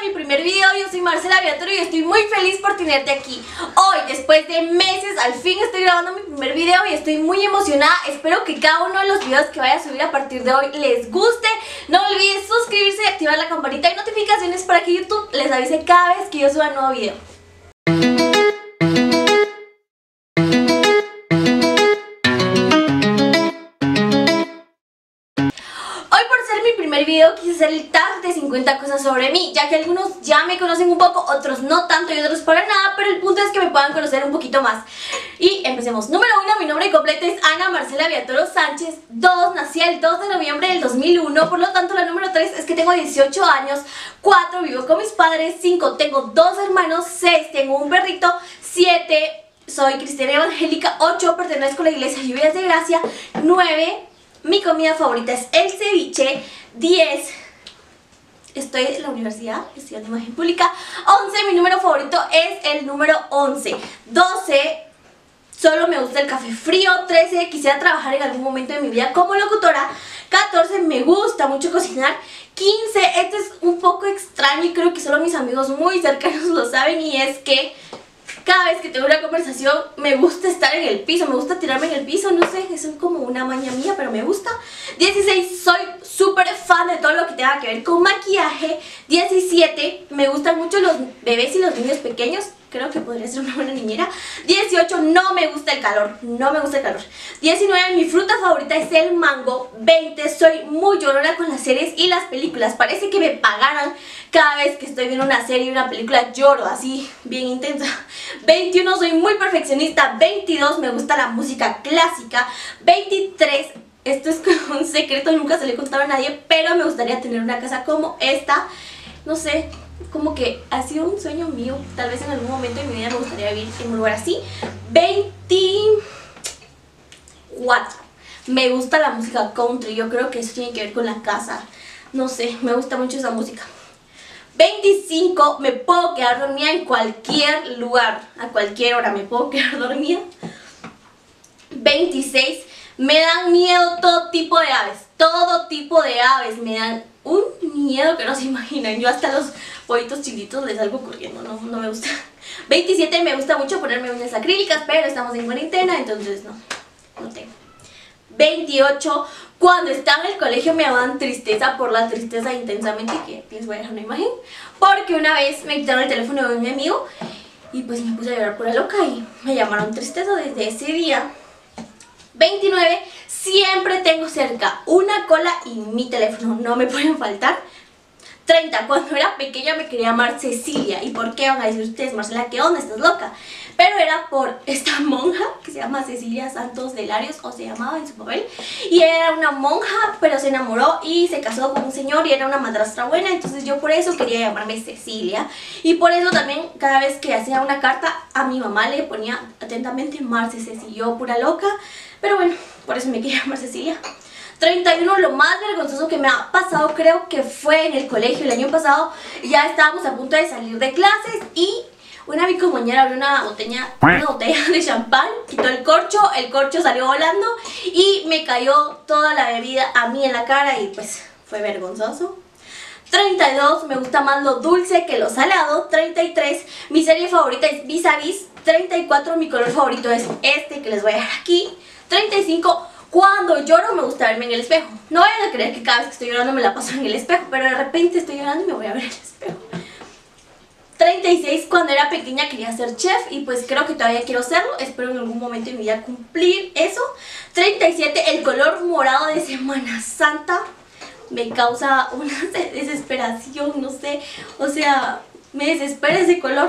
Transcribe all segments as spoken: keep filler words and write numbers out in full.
mi primer video. Yo soy Marcela Viatoro y estoy muy feliz por tenerte aquí. Hoy, después de meses, al fin estoy grabando mi primer video y estoy muy emocionada. Espero que cada uno de los videos que vaya a subir a partir de hoy les guste. No olvides suscribirse y activar la campanita de notificaciones para que YouTube les avise cada vez que yo suba un nuevo video. El video quise hacer el tag de cincuenta cosas sobre mí, ya que algunos ya me conocen un poco, otros no tanto y otros para nada, pero el punto es que me puedan conocer un poquito más. Y empecemos. Número uno, mi nombre completo es Ana Marcela Viatoro Sánchez. Dos, nací el dos de noviembre del dos mil uno, por lo tanto la número tres es que tengo dieciocho años. Cuatro, vivo con mis padres. Cinco, tengo dos hermanos. Seis, tengo un perrito. Siete, soy cristiana evangélica. Ocho, pertenezco a la iglesia Lluvias de Gracia. Nueve, mi comida favorita es el ceviche. Diez, estoy en la universidad estudiando imagen pública. Once, mi número favorito es el número once. Doce, solo me gusta el café frío. Trece, quisiera trabajar en algún momento de mi vida como locutora. Catorce, me gusta mucho cocinar. Quince, esto es un poco extraño y creo que solo mis amigos muy cercanos lo saben, y es que cada vez que tengo una conversación me gusta estar en el piso, me gusta tirarme en el piso, no sé, es como una maña mía, pero me gusta. Dieciséis, soy súper fan de todo lo que tenga que ver con maquillaje. Diecisiete, me gustan mucho los bebés y los niños pequeños, creo que podría ser una buena niñera. Dieciocho, no me gusta el calor, no me gusta el calor. Diecinueve, mi fruta favorita es el mango. Veinte, soy muy llorona con las series y las películas, parece que me pagaran. Cada vez que estoy viendo una serie y una película lloro así, bien intensa. Veintiuno, soy muy perfeccionista. Veintidós, me gusta la música clásica. Veintitrés, esto es como un secreto, nunca se lo he contado a nadie, pero me gustaría tener una casa como esta. No sé, como que ha sido un sueño mío. Tal vez en algún momento de mi vida me gustaría vivir en un lugar así. Veinticuatro, me gusta la música country. Yo creo que eso tiene que ver con la casa. No sé, me gusta mucho esa música. Veinticinco, me puedo quedar dormida en cualquier lugar, a cualquier hora me puedo quedar dormida. Veintiséis, me dan miedo todo tipo de aves. Todo tipo de aves me dan un miedo que no se imaginan. Yo hasta los pollitos chiquitos les salgo corriendo, no, no me gusta. Veintisiete, me gusta mucho ponerme uñas acrílicas, pero estamos en cuarentena, entonces no, no tengo. Veintiocho, cuando estaba en el colegio me daban tristeza por la tristeza intensamente, que les voy a dejar una imagen, porque una vez me quitaron el teléfono de mi amigo y pues me puse a llorar por la loca y me llamaron tristeza desde ese día. Veintinueve, siempre tengo cerca una cola y mi teléfono, no me pueden faltar. Treinta, cuando era pequeña me quería llamar Cecilia. ¿Y por qué van a decir ustedes, Marcela, qué onda, estás loca? Pero era por esta monja que se llama Cecilia Santos de Larios, o se llamaba en su papel. Y ella era una monja, pero se enamoró y se casó con un señor y era una madrastra buena. Entonces yo por eso quería llamarme Cecilia. Y por eso también cada vez que hacía una carta a mi mamá le ponía atentamente Marce Ceci, yo pura loca. Pero bueno, por eso me quería llamar Cecilia. Treinta y uno, lo más vergonzoso que me ha pasado creo que fue en el colegio el año pasado. Ya estábamos a punto de salir de clases y una mi compañera abrió una botella, una botella de champán, quitó el corcho, el corcho salió volando y me cayó toda la bebida a mí en la cara y pues fue vergonzoso. Treinta y dos, me gusta más lo dulce que lo salado. Treinta y tres, mi serie favorita es Vis a Vis. Treinta y cuatro, mi color favorito es este que les voy a dejar aquí. Treinta y cinco, cuando lloro me gusta verme en el espejo. No vayan a creer que cada vez que estoy llorando me la paso en el espejo, pero de repente estoy llorando y me voy a ver en el espejo. Treinta y seis, cuando era pequeña quería ser chef y pues creo que todavía quiero serlo. Espero en algún momento de mi vida cumplir eso. Treinta y siete, el color morado de Semana Santa me causa una desesperación, no sé, o sea, me desespera ese color.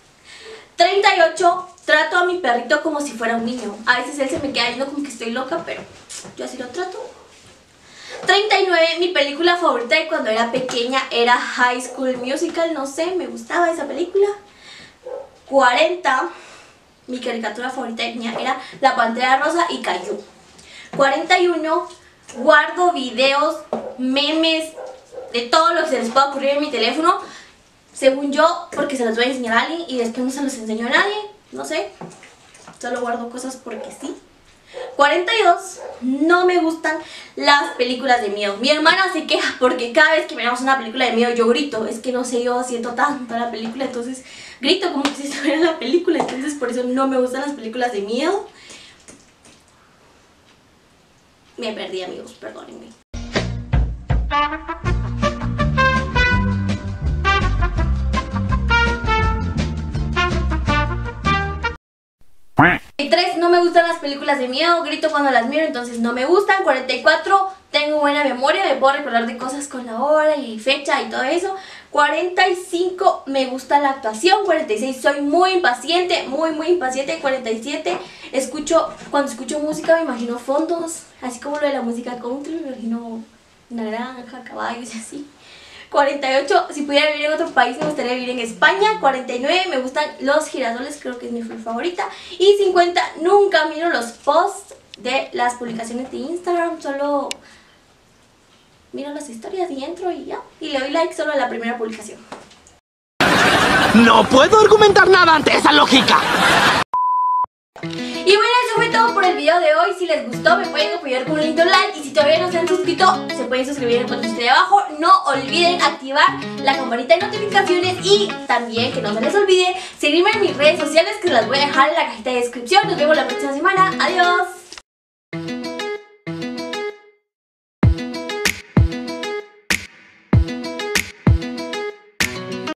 Treinta y ocho, trato a mi perrito como si fuera un niño. A veces él se me queda viendo como que estoy loca, pero yo así lo trato. Treinta y nueve, mi película favorita de cuando era pequeña era High School Musical, no sé, me gustaba esa película. Cuarenta, mi caricatura favorita de niña era La Pantera Rosa y Caillou. Cuarenta y uno, guardo videos, memes, de todo lo que se les pueda ocurrir en mi teléfono, según yo, porque se los voy a enseñar a alguien y después no se los enseño a nadie, no sé, solo guardo cosas porque sí. cuarenta y dos, no me gustan las películas de miedo. Mi hermana se queja porque cada vez que miramos una película de miedo yo grito. Es que no sé, yo siento tanto la película, entonces grito como que si estuviera la película. Entonces por eso no me gustan las películas de miedo. Me perdí, amigos, perdónenme. cuarenta y tres, no me gustan las películas de miedo, grito cuando las miro, entonces no me gustan. Cuarenta y cuatro, tengo buena memoria, me puedo recordar de cosas con la hora y fecha y todo eso. Cuarenta y cinco, me gusta la actuación. Cuarenta y seis, soy muy impaciente, muy muy impaciente. Cuarenta y siete, escucho, cuando escucho música me imagino fondos, así como lo de la música country, me imagino una granja, caballos y así. Cuarenta y ocho, si pudiera vivir en otro país me gustaría vivir en España. Cuarenta y nueve, me gustan los girasoles, creo que es mi flor favorita. Y cincuenta, nunca miro los posts de las publicaciones de Instagram, solo miro las historias y entro y ya. Y le doy like solo a la primera publicación. No puedo argumentar nada ante esa lógica. Y bueno, eso fue todo por el video de hoy. Si les gustó me pueden apoyar con un lindo like. Y si todavía no se han suscrito, se pueden suscribir en el botón de abajo. No olviden activar la campanita de notificaciones. Y también que no se les olvide seguirme en mis redes sociales, que las voy a dejar en la cajita de descripción. Nos vemos la próxima semana. Adiós.